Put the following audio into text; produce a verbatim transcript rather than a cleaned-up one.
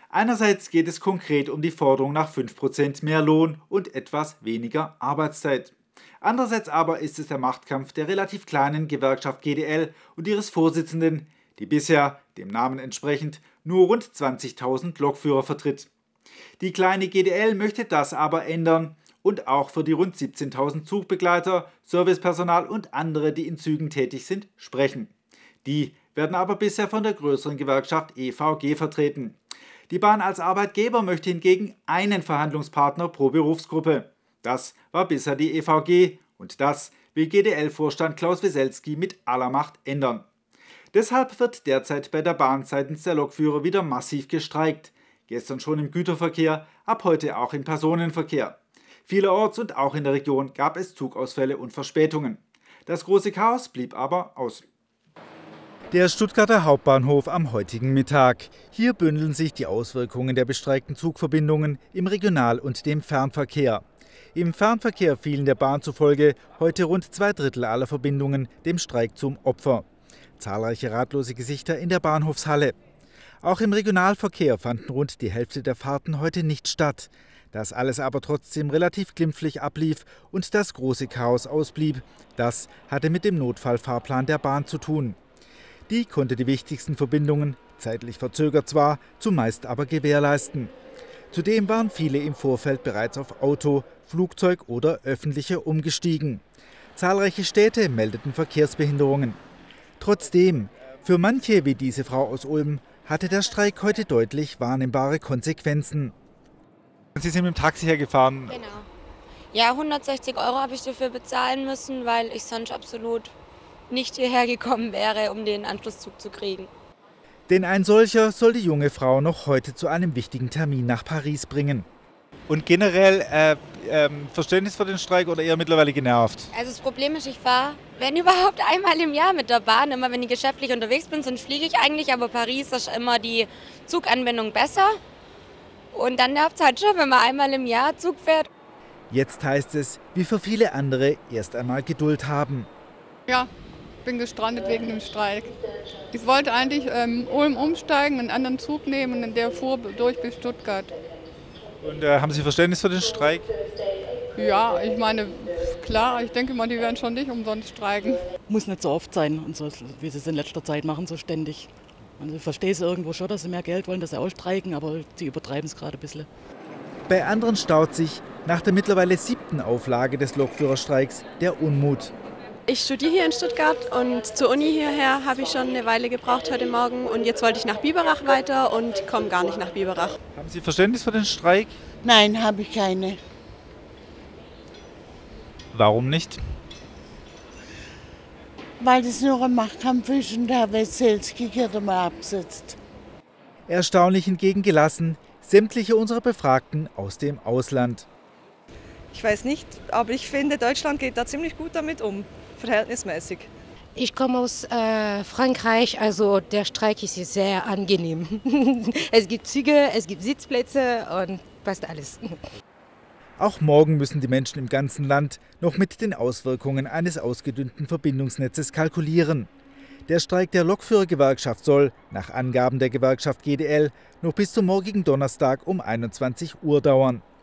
Einerseits geht es konkret um die Forderung nach fünf Prozent mehr Lohn und etwas weniger Arbeitszeit. Andererseits aber ist es der Machtkampf der relativ kleinen Gewerkschaft G D L und ihres Vorsitzenden, die bisher, dem Namen entsprechend, nur rund zwanzigtausend Lokführer vertritt. Die kleine G D L möchte das aber ändern und auch für die rund siebzehntausend Zugbegleiter, Servicepersonal und andere, die in Zügen tätig sind, sprechen. Die werden aber bisher von der größeren Gewerkschaft E V G vertreten. Die Bahn als Arbeitgeber möchte hingegen einen Verhandlungspartner pro Berufsgruppe. Das war bisher die E V G und das will G D L-Vorstand Klaus Weselski mit aller Macht ändern. Deshalb wird derzeit bei der Bahn seitens der Lokführer wieder massiv gestreikt. Gestern schon im Güterverkehr, ab heute auch im Personenverkehr. Vielerorts und auch in der Region gab es Zugausfälle und Verspätungen. Das große Chaos blieb aber aus. Der Stuttgarter Hauptbahnhof am heutigen Mittag. Hier bündeln sich die Auswirkungen der bestreikten Zugverbindungen im Regional- und dem Fernverkehr. Im Fernverkehr fielen der Bahn zufolge heute rund zwei Drittel aller Verbindungen dem Streik zum Opfer. Zahlreiche ratlose Gesichter in der Bahnhofshalle. Auch im Regionalverkehr fanden rund die Hälfte der Fahrten heute nicht statt. Das alles aber trotzdem relativ glimpflich ablief und das große Chaos ausblieb. Das hatte mit dem Notfallfahrplan der Bahn zu tun. Die konnte die wichtigsten Verbindungen, zeitlich verzögert zwar, zumeist aber gewährleisten. Zudem waren viele im Vorfeld bereits auf Auto, Flugzeug oder öffentliche umgestiegen. Zahlreiche Städte meldeten Verkehrsbehinderungen. Trotzdem, für manche wie diese Frau aus Ulm hatte der Streik heute deutlich wahrnehmbare Konsequenzen. Sie sind mit dem Taxi hergefahren. Genau. Ja, hundertsechzig Euro habe ich dafür bezahlen müssen, weil ich sonst absolut nicht hierher gekommen wäre, um den Anschlusszug zu kriegen. Denn ein solcher soll die junge Frau noch heute zu einem wichtigen Termin nach Paris bringen. Und generell äh, äh, Verständnis für den Streik oder eher mittlerweile genervt? Also das Problem ist, ich fahre, wenn überhaupt, einmal im Jahr mit der Bahn. Immer wenn ich geschäftlich unterwegs bin, sonst fliege ich eigentlich. Aber Paris ist immer die Zuganbindung besser. Und dann nervt es halt schon, wenn man einmal im Jahr Zug fährt. Jetzt heißt es, wie für viele andere, erst einmal Geduld haben. Ja, bin gestrandet wegen dem Streik. Ich wollte eigentlich ähm, Ulm umsteigen, einen anderen Zug nehmen und der fuhr durch bis Stuttgart. Und äh, haben Sie Verständnis für den Streik? Ja, ich meine, klar, ich denke mal, die werden schon nicht umsonst streiken. Muss nicht so oft sein, und so, wie sie es in letzter Zeit machen, so ständig. Also ich verstehe es irgendwo schon, dass sie mehr Geld wollen, dass sie ausstreiken, aber sie übertreiben es gerade ein bisschen. Bei anderen staut sich nach der mittlerweile siebten Auflage des Lokführerstreiks der Unmut. Ich studiere hier in Stuttgart und zur Uni hierher habe ich schon eine Weile gebraucht heute Morgen und jetzt wollte ich nach Biberach weiter und komme gar nicht nach Biberach. Haben Sie Verständnis für den Streik? Nein, habe ich keine. Warum nicht? Weil das nur ein Machtkampf ist und der Weselski gerade mal absetzt. Erstaunlich hingegen gelassen sämtliche unserer Befragten aus dem Ausland. Ich weiß nicht, aber ich finde, Deutschland geht da ziemlich gut damit um, verhältnismäßig. Ich komme aus äh, Frankreich, also der Streik ist hier sehr angenehm. Es gibt Züge, es gibt Sitzplätze und passt alles. Auch morgen müssen die Menschen im ganzen Land noch mit den Auswirkungen eines ausgedünnten Verbindungsnetzes kalkulieren. Der Streik der Lokführergewerkschaft soll, nach Angaben der Gewerkschaft G D L, noch bis zum morgigen Donnerstag um einundzwanzig Uhr dauern.